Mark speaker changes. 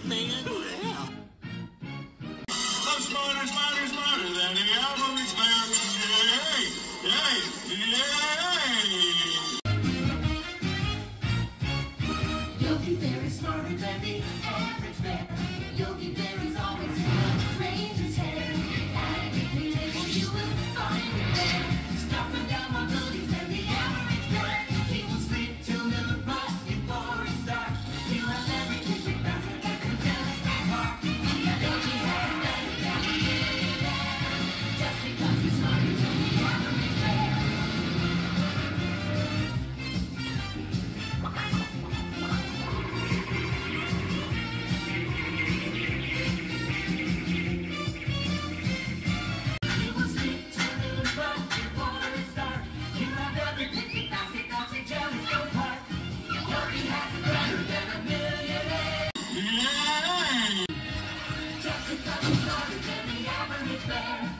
Speaker 1: man. Yeah.
Speaker 2: I'm smarter than the average man. Yay!
Speaker 3: Yogi Bear is smarter than the average bear. Yogi Bear is always in the ranger's hair. At a picnic table you will find him there. Stomping down more buildings than the average bear. He will sleep till noon, but before it's dark, he'll have every picnic basket that could just park. Yogi has better than a millionaire, just because he's smarter than the average bear. He will sleep till noon, but before it's dark, he'll have every picnic basket that's in Jellystone Park. Yogi has it better than a millionaire, just because he's smarter than the average bear.